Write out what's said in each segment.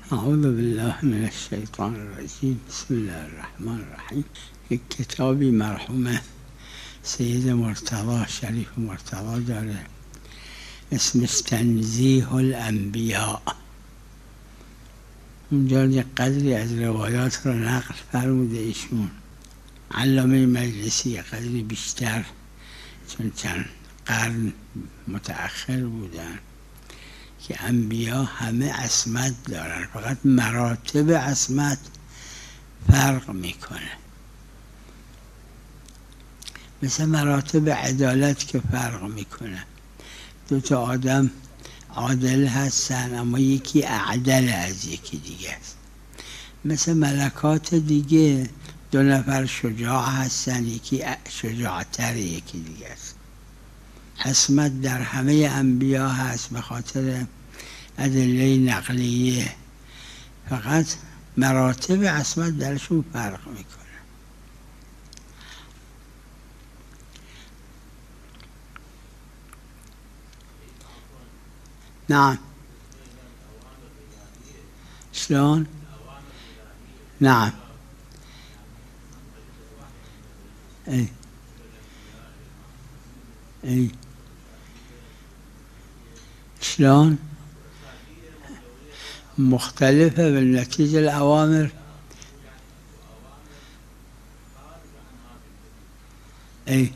أعوذ بالله من الشيطان الرجيم. بسم الله الرحمن الرحيم. في كتابي مرحومة سيد مرتضى شريف مرتضى داره اسم تنزيه الأنبياء. اونجا قدری از روایات رو نقل فرموده ایشون علامه مجلسی، قدری بیشتر چون چند قرن متأخر بودن، که انبیا همه عصمت دارن، فقط مراتب عصمت فرق میکنه. مثل مراتب عدالت که فرق میکنه، دو تا آدم عادل هستن اما یکی اعدل از یکی دیگه است. مثل ملکات دیگه دو نفر شجاع هستن، یکی شجاعتر یکی دیگه است. عصمت در همه انبیا هست به خاطر ادله نقلیه، فقط مراتب عصمت درشون فرق میکنه. نعم. شلون؟ نعم. اي شلون؟ مختلفة بالنتيجة الأوامر. اي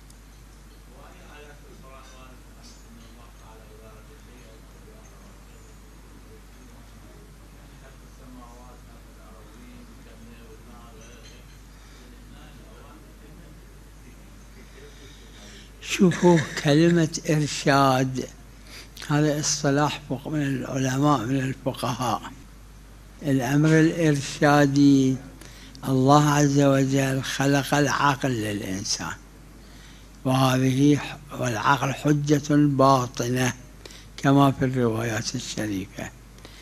شوفوا كلمة إرشاد هذا اصطلاح من العلماء من الفقهاء. الأمر الإرشادي الله عز وجل خلق العقل للإنسان، والعقل حجة باطنة كما في الروايات الشريفة،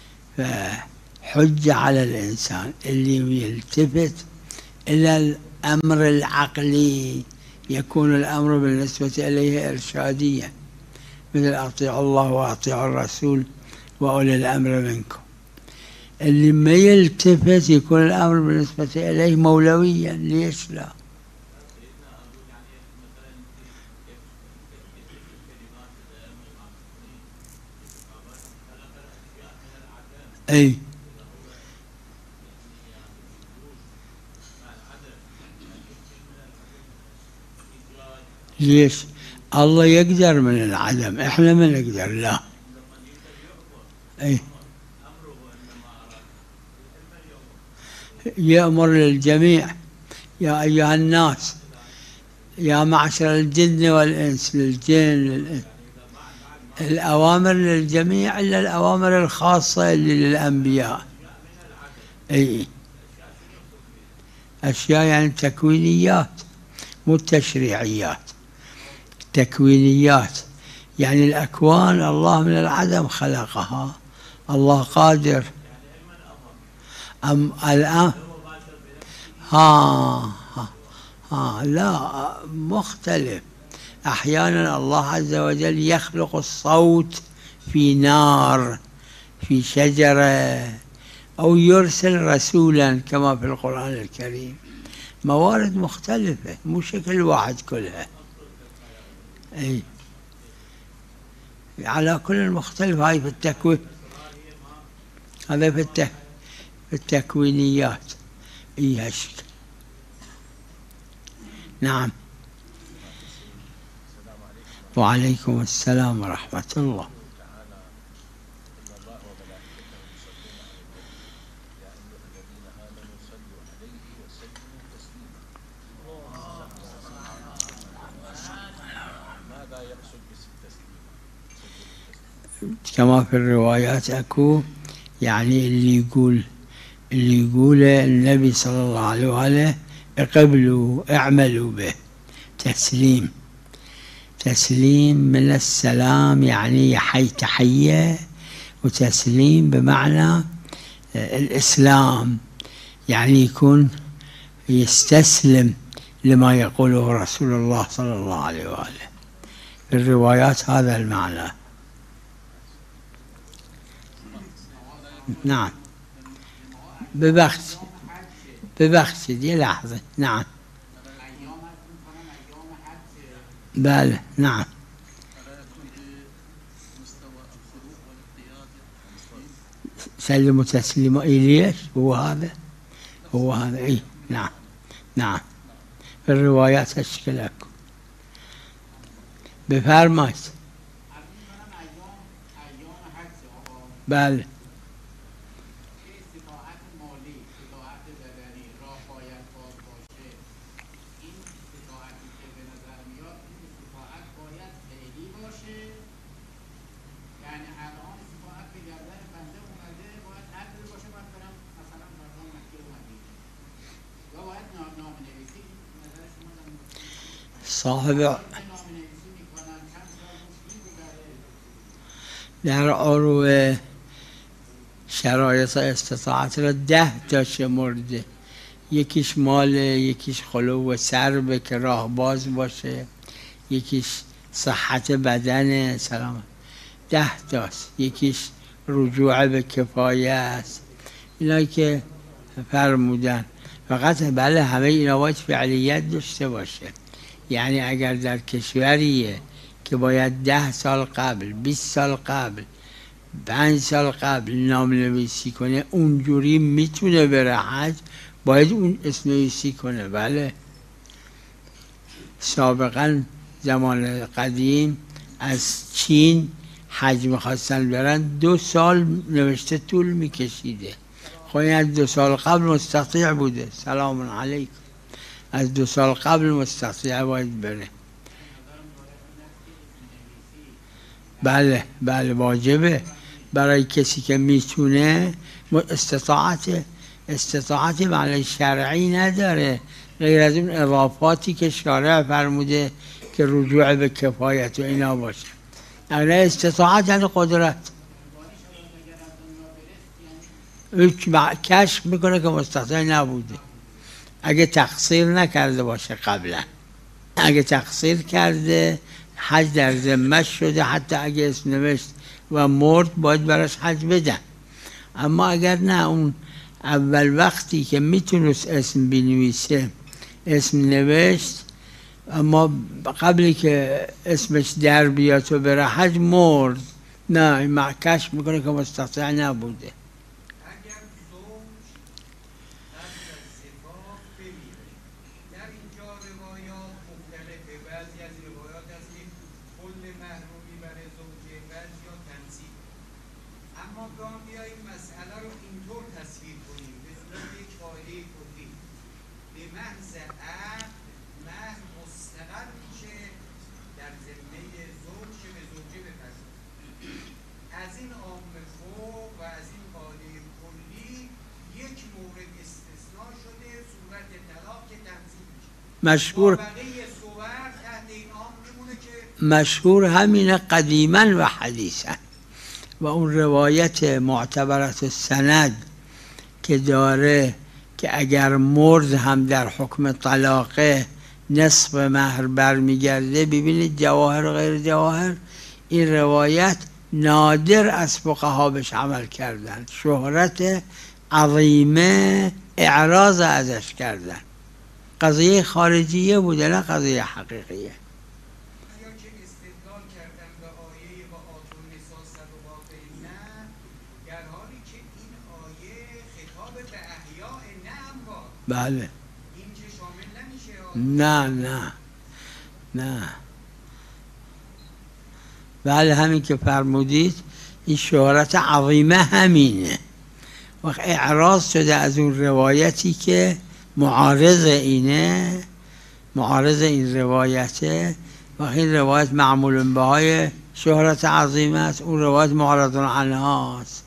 فحجة على الإنسان اللي يلتفت إلى الأمر العقلي يكون الأمر بالنسبة إليه إرشاديا، مثل أطيعوا الله وأطيعوا الرسول وأولي الأمر منكم. اللي ما يلتفت يكون الأمر بالنسبة إليه مولويا. ليش لا؟ أي ليش؟ الله يقدر من العدم، احنا ما نقدر. لا. اي يأمر للجميع يا أيها الناس يا معشر الجن والإنس، للجن الأوامر للجميع إلا الأوامر الخاصة اللي للأنبياء. أي أشياء يعني تكوينيات مو تشريعيات، تكوينيات يعني الأكوان الله من العدم خلقها، الله قادر. الآن لا، مختلف. أحيانا الله عز وجل يخلق الصوت في نار، في شجرة، أو يرسل رسولا كما في القرآن الكريم. موارد مختلفة مو شكل واحد كلها. أي على كل المختلف. هاي في التكوين، هذا في التكوينيات. أي هالشكل. نعم. وعليكم السلام ورحمة الله. كما في الروايات أكو يعني اللي يقول النبي صلى الله عليه وآله اقبلوا اعملوا به. تسليم من السلام يعني تحية، وتسليم بمعنى الإسلام، يعني يكون يستسلم لما يقوله رسول الله صلى الله عليه وآله. في الروايات هذا المعنى. نعم. ببخشید یه لحظه. نعم بله نعم. سلموا تسليما إليش هو هذا إيه نعم نعم. في الروايات أشكال لكم بفرمایید. بله صاحب در عروه شرایط استطاعت را 10 تا شمرده. یکیش مال، یکیش خلو و سربه که راه باز باشه، یکیش صحت بدن سلامت، 10 تاست. یکیش رجوع به کفایه است. اینا که فرمودن فقط بله همه اینا باید فعلیت داشته باشه. یعنی اگر در کشوریه که باید 10 سال قبل، 20 سال قبل، 5 سال قبل نام نویسی کنه، اونجوری میتونه بره حج، باید اون اسم نویسی کنه. بله سابقا زمان قدیم از چین حج میخواستن برن 2 سال نوشته طول میکشیده. خب این از 2 سال قبل مستطیع بوده. سلام علیکم. از 2 سال قبل مستطیع باید بره. بله واجبه برای کسی که میتونه. استطاعت معنی شرعی نداره غیر از اون اضافاتی که شارع فرموده که رجوع به کفایت و اینا باشه. اگر استطاعت یعنی قدرت. کشف میکنه که مستطیع نبوده اگه تقصیر نکرده باشه قبلا. اگه تقصیر کرده حج در ذمه‌اش شده، حتی اگه اسم نوشت و مرد باید براش حج بدن. اما اگر نه، اون اول وقتی که میتونست اسم بنویسه اسم نوشت، اما قبلی که اسمش در بیاد و بره حج مرد، نه کشف میکنه که مستطیع نبوده. مشهور همینه قدیما و حدیثا. و اون روایت معتبرت السند که داره که اگر مرد هم در حکم طلاقه نصف مهر برمیگرده. ببینید جواهر و غیر جواهر این روایت نادر از فقها بهش عمل کردن، شهرت عظیمه اعراض ازش کردن. قضیه خارجیه بوده نه قضیه حقیقیه. بله نه بله همین که فرمودید این شهرت عظیمه همینه. وقت اعراض شده از اون روایتی که معارض این روایته. و این روایت معمول به های شهرت عظیمه است، اون روایت معارض عنها است.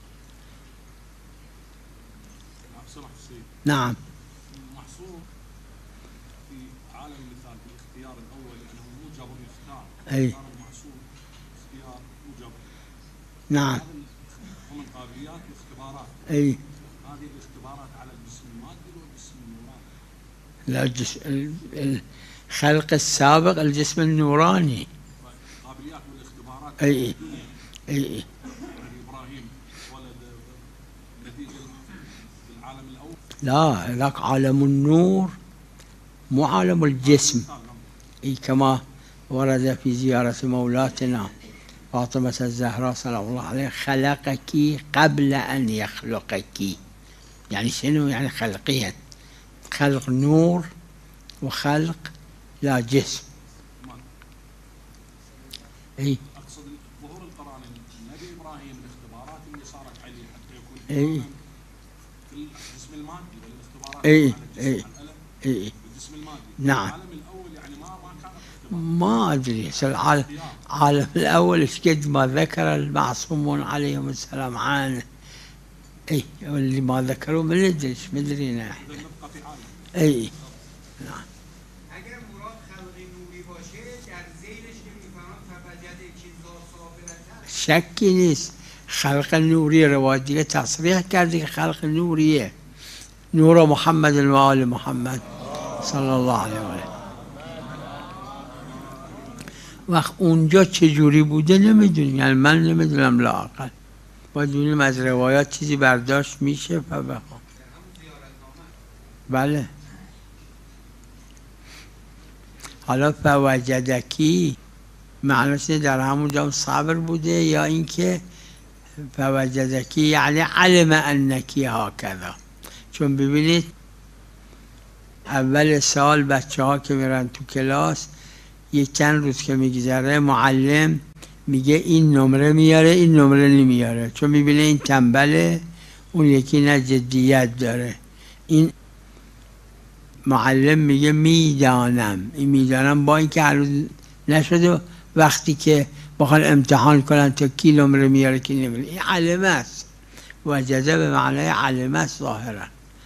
نعم محصور في عالم المثال في الاختيار الاول لانه موجب يختار. اي محصور اختيار موجب. نعم ومن قابليات الاختبارات. اي هذه الاختبارات على الجسم المادي والجسم النوراني. لا الخلق السابق الجسم النوراني. قابليات والاختبارات. اي ابراهيم ولد نتيجه لا ذاك عالم النور مو عالم الجسم. كما ورد في زيارة مولاتنا فاطمة الزهراء سلام الله عليها: خلقك قبل أن يخلقك. يعني شنو يعني خلقيا؟ خلق نور وخلق لا جسم. اي اقصد ظهور القرآن النبي ابراهيم الاختبارات اللي صارت عليه حتى يكون اي في الجسم المادي والاختبارات اي على اي الجسم اي الجسم المادي. نعم. العالم الاول يعني ما كان اختبار. ما ادري العالم الاول ايش قد ما ذكر المعصومون عليهم السلام عنه. اي واللي ما ذكروا ما ندري مدرينا اذا احنا. نبقى في عالم. اي نعم. اگر مراد خلق نوری باشه در ذیلش که میفهمم فوجد چیزا صابرتر شکی نیست. خلق نوری روایت دیگه تصریح کرده که خلق نوریه، نور محمد و آل محمد صلی الله علیه و آله. وقت اونجا چجوری بوده نمیدونیم، یعنی من نمیدونم لااقل باید ببینیم از روایات چیزی برداشت میشه فبها. بله. حالا فوجدکی معنیش در همون جام صبر بوده یا اینکه فوجدکی یعنی علم انکی هاکذا. چون ببینید اول سال بچه ها که میرن تو کلاس یک چند روز که میگذره معلم میگه این نمره میاره این نمره نمیاره، چون میبینه این تنبله اون یکی نه جدیت داره. این معلم میگه میدانم، این میدانم با اینکه هنوز نشده وقتی که بخوان امتحان کنن تا کی نمره میاره کی نمیاره. این علمه است. وجده به معنای علمه است ظاهرا.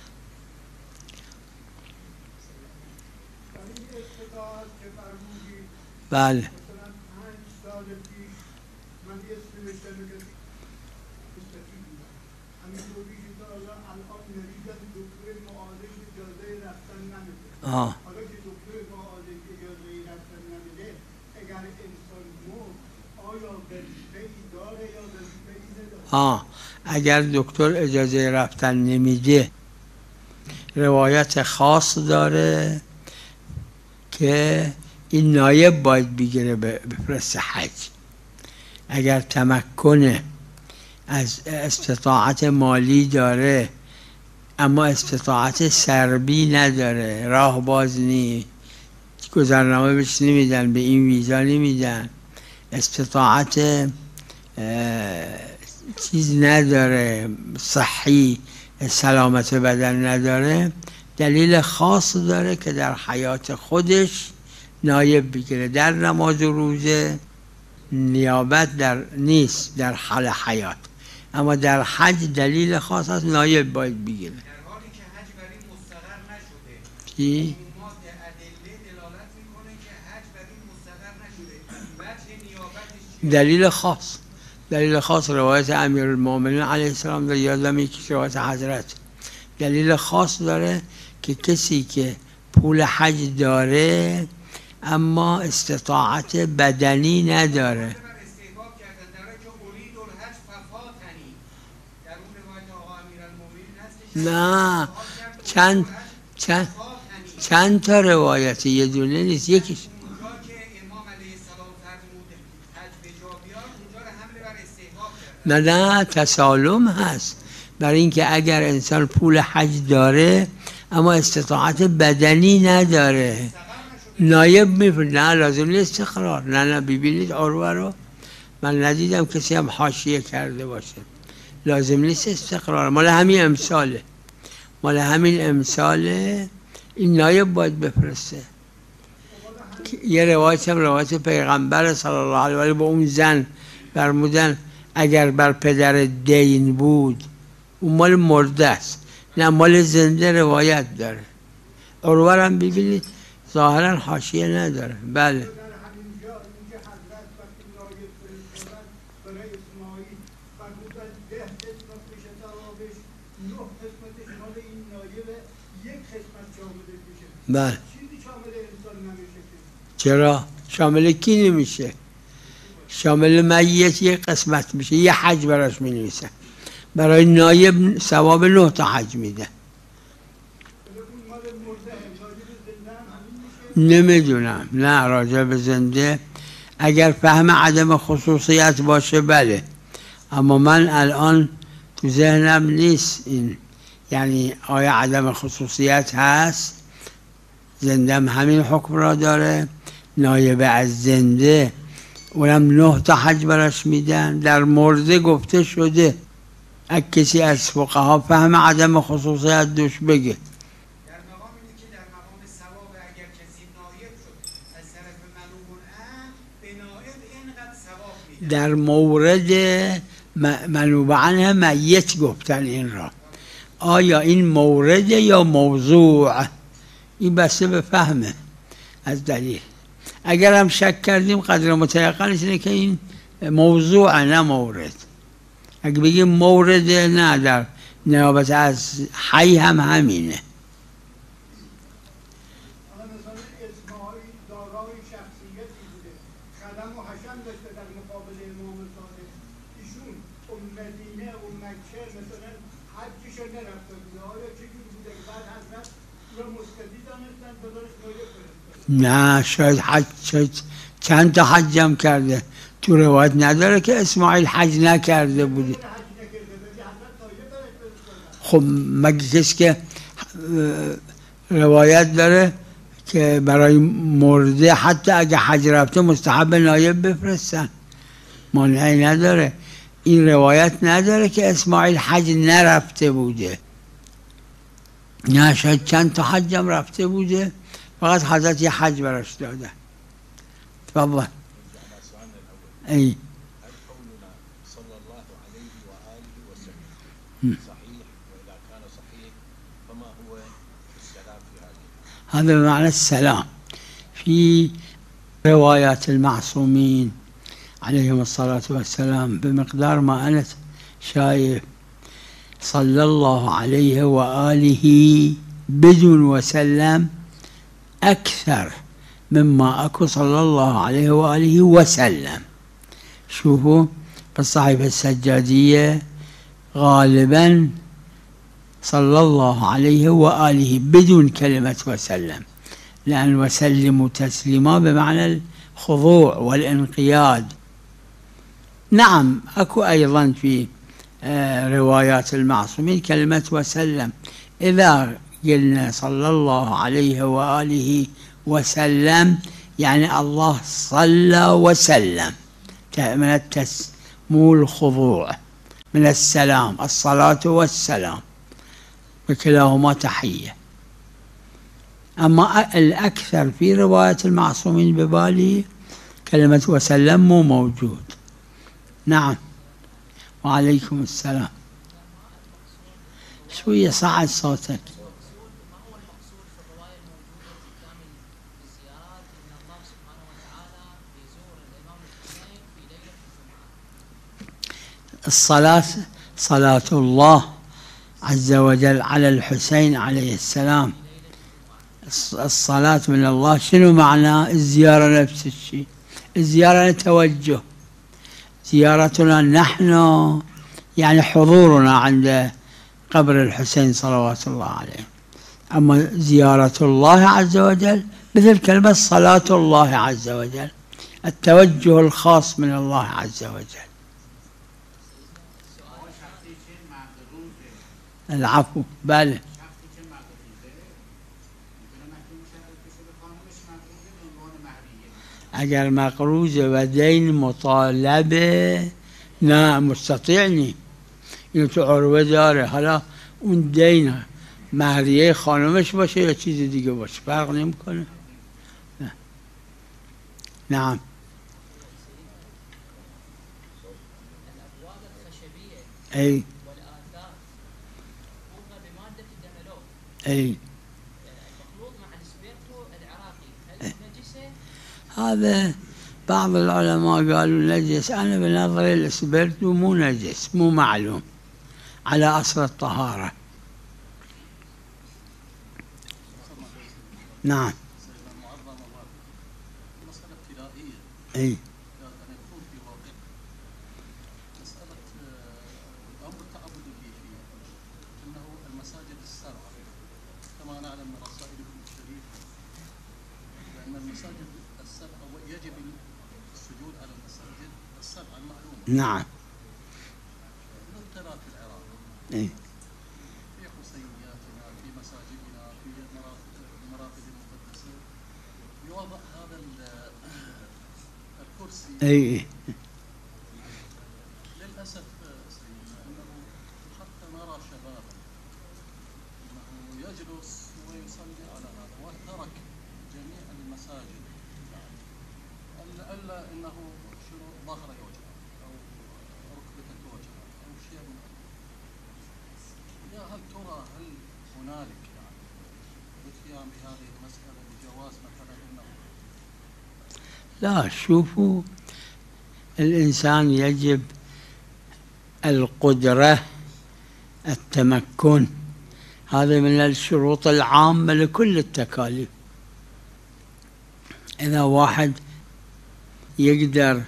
بله. آه. اگر دکتر اجازه رفتن نمیده روایت خاص داره که این نایب باید بگیره بفرست حج. اگر تمکن از استطاعت مالی داره اما استطاعت سربی نداره، راه باز نی، گذرنامه بهش نمیدن، به این ویزا نمیدن، استطاعت چیز نداره، صحی سلامت بدن نداره، دلیل خاص داره که در حیات خودش نایب بگیره. در نماز و روزه نیابت در نیست در حال حیات، اما در حج دلیل خاص هست نایب باید بگیره. در حالی که حج بر این مستقر نشده. چی؟ عمومات ادله دلالت میکنه که حج بر این مستقر نشده. وجه نیابتش چیه؟ دلیل خاص روایت امیرالمومنین علیه السلام در یادم یکی روایت حضرت دلیل خاص داره که کسی که پول حج داره اما استطاعت بدنی نداره. نه چند تا روایت، یه دونه نیست، یکیش نه تسالم هست. برای اینکه اگر انسان پول حج داره اما استطاعت بدنی نداره نایب میفرد، نه لازم نیست استقرار. نه ببینید عروه رو من ندیدم کسی هم حاشیه کرده باشه. لازم نیست استقرار، مال همین امثاله این نایب باید بفرسته. یه روایت هم روایت پیغمبر صلی الله علیه و آله با اون زن فرمودن اگر بر پدر دین بود اون مال مرده است، نه مال زنده روایت داره. عروه هم ببینید ظاهرا حاشیه نداره. بله بله. چرا؟ شامل کی نمیشه؟ شامل میت یک قسمت میشه، یه حج براش می نویسن، برای نایب ثواب 9 تا حج میده. مال مرده راجع به زنده هم همین میشه؟ نمیدونم، نه راجع به زنده اگر فهم عدم خصوصیت باشه بله، اما من الان تو ذهنم نیست این، یعنی آیا عدم خصوصیت هست؟ زندم همین حکم را داره، نایب از زنده اونم 9 تا حج براش میدن. در مرده گفته شده اگه کسی از فقها فهم عدم خصوصیت دوش بگه. در مقام اینه که در مقام ثواب اگر کسی نایب شد از طرف منوبون به نایب اینقدر ثواب میده. در مورد منوب عنه میت گفتن این را، آیا این مورد یا موضوع؟ این بسته به فهمه از دلیل. اگر هم شک کردیم قدر متیقنش اینه که این موضوع نه مورد. اگه بگیم مورد نه، در نیابت از حی هم همینه. حالا مثلا اسماعیل دارای شخصیتی بوده، خدم و حشم داشته در مقابل امام صادق، ایشون اون مدینه و مکه مثلا حجشو نرفته بوده، آیا چجور بوده که بعد حضرت رو مستدی دانستن بدانش نایب فرستادن؟ نه شاید حج، چند تا حجم کرده، تو روایت نداره که اسماعیل حج نکرده بوده. خب مگه کسی که روایت داره که برای مرده حتی اگه حج رفته مستحب نایب بفرستن، مانعی نداره. این روایت نداره که اسماعیل حج نرفته بوده، نه شاید چند تا حجم رفته بوده، فقط حضرت یه حج براش داده. تفضل. ای هل قولنا صلى الله عليه وآله وسلم صحيح؟ وإذا كان صحيح فما هو السلام في هذه؟ هذا بمعنى السلام. في روايات المعصومين عليهم الصلاة والسلام بمقدار ما أنا شايف صلى الله عليه وآله بدون وسلم أكثر مما أكو صلى الله عليه وآله وسلم. شوفوا بالصحيفة السجادية غالبا صلى الله عليه وآله بدون كلمة وسلم، لأن وسلم تسليما بمعنى الخضوع والانقياد. نعم أكو أيضا في روايات المعصومين كلمة وسلم. إذا قلنا صلى الله عليه وآله وسلم يعني الله صلى وسلم، من التسمو الخضوع، من السلام، الصلاة والسلام، وكلاهما تحية. أما الأكثر في رواية المعصومين ببالي كلمة وسلم مو موجود. نعم. وعليكم السلام. شوية صعد صوتك. الصلاة صلاة الله عز وجل على الحسين عليه السلام. الصلاة من الله شنو معنى الزيارة؟ نفس الشيء، الزيارة توجه، زيارتنا نحن يعني حضورنا عند قبر الحسين صلوات الله عليه. أما زيارة الله عز وجل مثل كلمة صلاة الله عز وجل، التوجه الخاص من الله عز وجل. العفو. بله. اگر مقروضه و دین مطالبه نه مستطیعنی، اینو تو عروه داره. حالا اون دین مهریه خانمش باشه یا چیز دیگه باشه فرق نمیکنه. نه. نعم. ای اي هذا بعض العلماء قالوا نجس. أنا بنظري الإسبرتو مو نجس، مو معلوم على أصل الطهارة. نعم. مسألة ابتدائية. أي أن يكون في واقع مسألة الأمر التعبدي فيه أنه المساجد السبع كما نعلم رسائلكم الشريفة، لأن المساجد السبعة يجب السجود على المساجد السبعة المعلومة. نعم. نبتلى في العراق إيه. في حسينياتنا، في مساجدنا، في المرافق المقدسة، يوضع هذا الكرسي. إيه. للأسف سيدنا أنه حتى نرى شبابا أنه يجلس ويصلي على هذا وترك جميع المساجد، إلا أنه شنو ظهره يوجع أو ركبته توجع أو شيء من هذا. يا هل ترى هل هنالك يعني القيام بهذه المسألة بجواز مثلا أنه لا، شوفوا، الإنسان يجب القدرة، التمكن، هذا من الشروط العامة لكل التكاليف. إذا واحد يقدر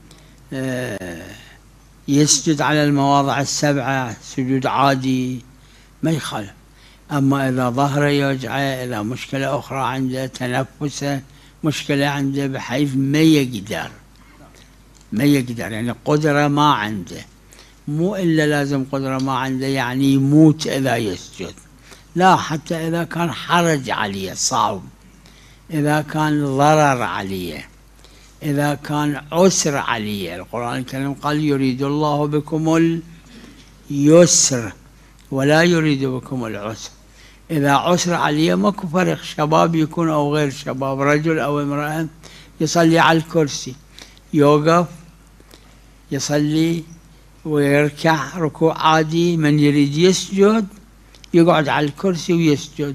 يسجد على المواضع السبعة سجود عادي ما يخالف. أما إذا ظهره يوجعه، إذا مشكلة أخرى عنده، تنفسه مشكلة عنده، بحيث ما يقدر يعني قدرة ما عنده، مو إلا لازم قدرة ما عنده يعني يموت إذا يسجد، لا، حتى إذا كان حرج عليه صعب، إذا كان ضرر عليه، إذا كان عسر عليه. القرآن الكريم قال يريد الله بكم اليسر ولا يريد بكم العسر. إذا عسر عليه ماكو فرق، شباب يكون أو غير شباب، رجل أو امرأة، يصلي على الكرسي، يوقف يصلي ويركع ركوع عادي. من يريد يسجد يقعد على الكرسي ويسجد.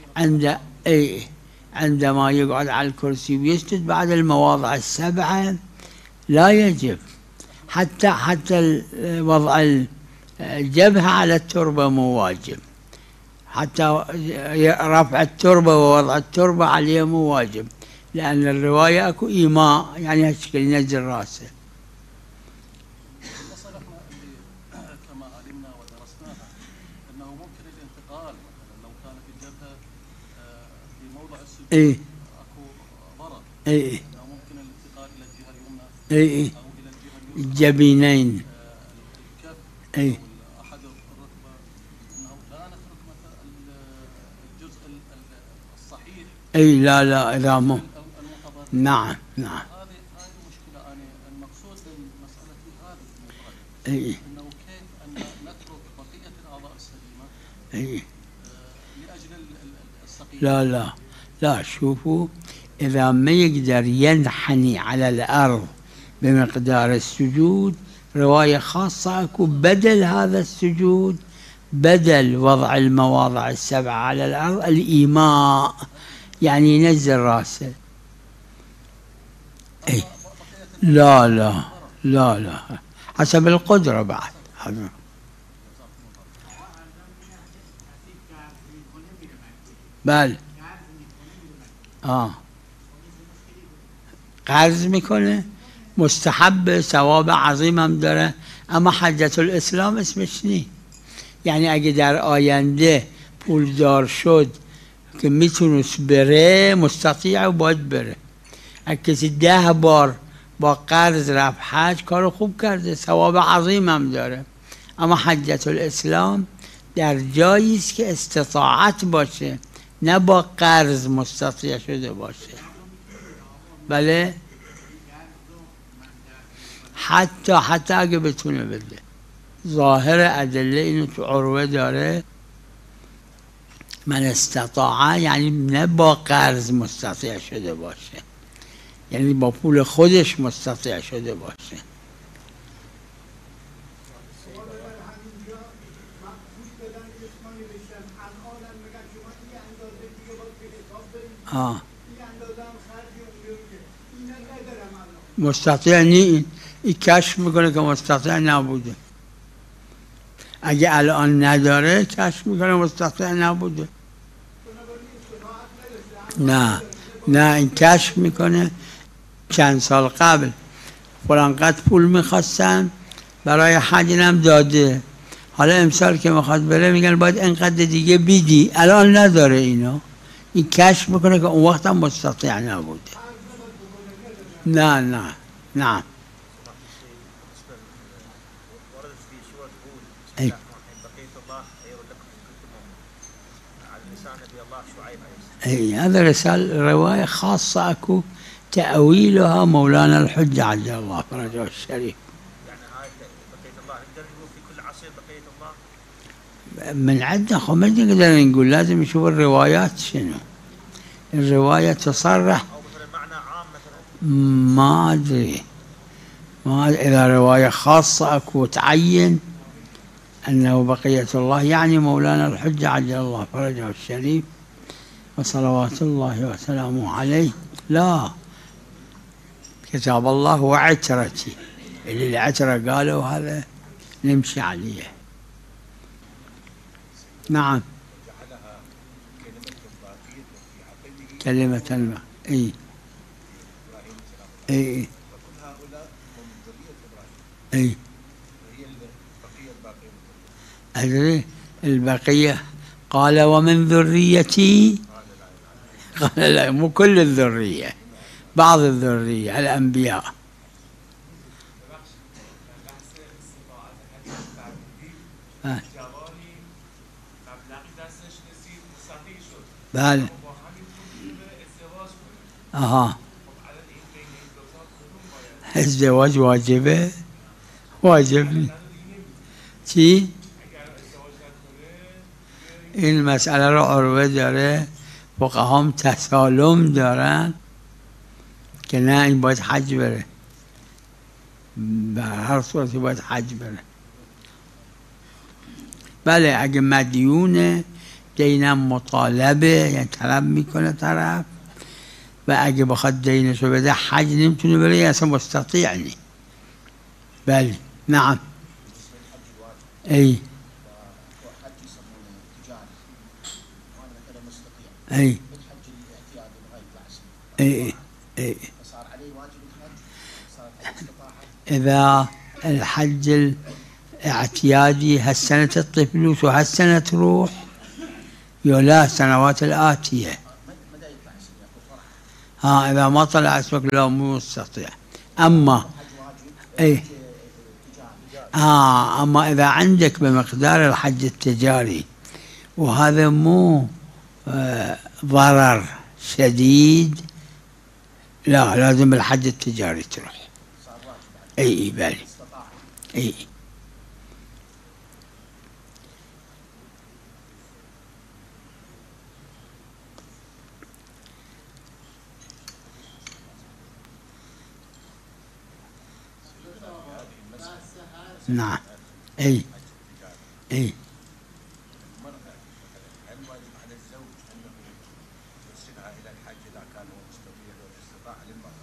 عندما يقعد على الكرسي ويسجد بعد المواضع السبعة لا يجب، حتى وضع الجبهة على التربة مو واجب، حتى رفع التربة ووضع التربة عليه مو واجب، لأن الرواية أكو إيماء يعني هالشكل ينزل راسه. المسألة اللي كما علمنا ودرسناها أنه ممكن الانتقال، مثلا لو كان في الجبهة في موضع السجود أكو ضرر، أنه ممكن الانتقال إلى الجهة اليمنى أو إلى الجهة اليسرى، الجبينين، الكف أو أحد الركبة، أنه لا نترك مثلا الجزء الصحيح. لا إذا مو. نعم. هذه المشكلة. أنا المقصود بالمسألة هذه أنه كيف أن نترك بقية الأعضاء السليمة لأجل السقيم. لا، شوفوا، إذا ما يقدر ينحني على الأرض بمقدار السجود، رواية خاصة أكو بدل هذا السجود، بدل وضع المواضع السبعة على الأرض، الإيماء يعني ينزل راسه. لا حسب القدرة بعد. بله. قرض میکنه، مستحب، ثواب عظیم هم داره، اما حجت الاسلام اسمش نی. یعنی اگه در آینده پولدار شد که میتونست بره، مستطیع و باید بره. اگه کسی 10 بار با قرض رفت حج، کارو خوب کرده، ثواب عظیم هم داره. اما حجت الاسلام در جایی است که استطاعت باشه، نه با قرض مستطیع شده باشه. بله، حتی اگه بتونه بده. ظاهر ادله اینو تو عروه داره، من استطاعه یعنی نه با قرض مستطیع شده باشه، یعنی با پول خودش مستطیع شده باشه. مستطیع نی، این کشف میکنه که مستطیع نبوده. اگه الان نداره کشف میکنه مستطیع نبوده. نه این کشف میکنه چند سال قبل فلان قد پول میخواستن برای حج، هم داده، حالا امسال که میخواد بره میگن باید اینقدر دیگه بیدی، الان نداره اینو، این کشف میکنه که اون وقت هم مستطیع نبوده. نه نه نعم. وردت في سورة هود بسم أي. الله الرحمن الرحيم بقية الله خير لكم إن كنتم مؤمنين على لسان نبي الله شعيب عليه السلام. هذا رسالة رواية خاصة أكو تأويلها مولانا الحجة عجل الله فرجه الشريف. يعني هاي بقية الله نقدر نقول في كل عصر بقية الله. من عندنا ما نقدر نقول، لازم نشوف الروايات شنو. الرواية تصرح أو مثلا معنى عام مثلا. ما أدري إذا رواية خاصة أكو تعين أنه بقية الله يعني مولانا الحجة عجل الله فرجه الشريف وصلوات الله وسلامه عليه. لا، كتاب الله وعترتي، اللي العترة قالوا هذا نمشي عليه. نعم. جعلها كلمة باقية في عقبه كلمة اي إبراهيم السلام. اي وكل هؤلاء هم من ذرية إبراهيم. اي وهي البقية الباقية. أدري البقية قال ومن ذريتي، قال لا مو كل الذرية، بعض الذرية الأنبياء. بله. اها الزواج واجبه، واجب چی؟ این مسئله رو عروه داره، فقهام تسالم دارن که نه این باید حج بره، به هر صورتی باید حج بره. بله اگه مدیونه دینم مطالبه، یعنی طلب میکنه طرف، و اگه بخواد دینشو بده حج نمیتونه بره، اصلا مستطیع نی. بله نعم. ای حج يسمونه تجاري وانا كذا مستطيع. ای الحج الاعتيادي لغايه 10 سنين. ای فصار عليه واجب الحج. صارت استطاعه. إذا الحج الاعتيادي هالسنة تعطي فلوس وهالسنة تروح، يولا السنوات الآتية. متى يطلع اسم ياخذ فرح؟ إذا ما طلع اسمك لا مو مستطيع. أما حج واجب إيه تجاري. أما إذا عندك بمقدار الحج التجاري وهذا مو ضرر شديد، لا لازم الحج التجاري تروح. صار واجب. أي بالي استطاعه. أي. نعم. أي أي المرأة هل واجب على الزوج انه يرسلها الى الحج اذا كان هو مستطيع والاستطاعه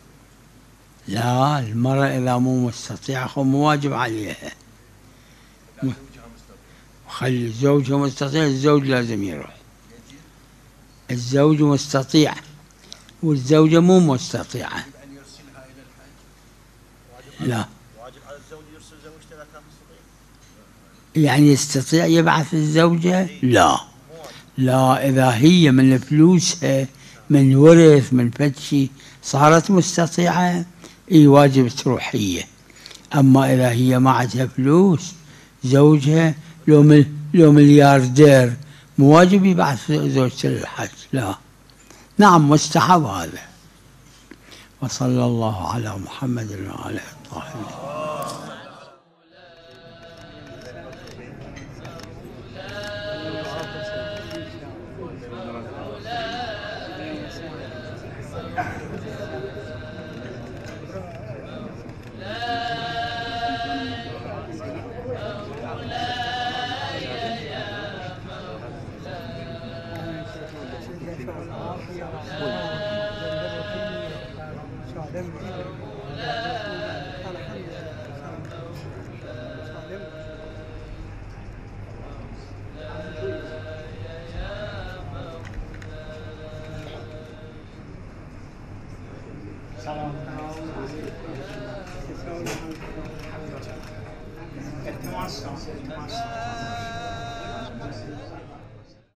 للمراه؟ لا، المرأة إذا مو مستطيعة هو مو واجب عليها. اذا زوجها مستطيع. خلي زوجها مستطيع، الزوج لازم يروح. يجب الزوج مستطيع والزوجة مو مستطيعة. ان يرسلها الى الحج. لا، واجب على الزوج يرسل زوجته اذا كان مستطيع. يعني يستطيع يبعث الزوجة؟ لا لا، إذا هي من فلوسها من ورث من فتشي صارت مستطيعة إي واجب تروح هي. أما إذا هي ما عندها فلوس زوجها لو ملياردير مو واجب يبعث زوجته للحج. لا نعم مستحب هذا. وصلى الله على محمد وآله الطاهرين. التماس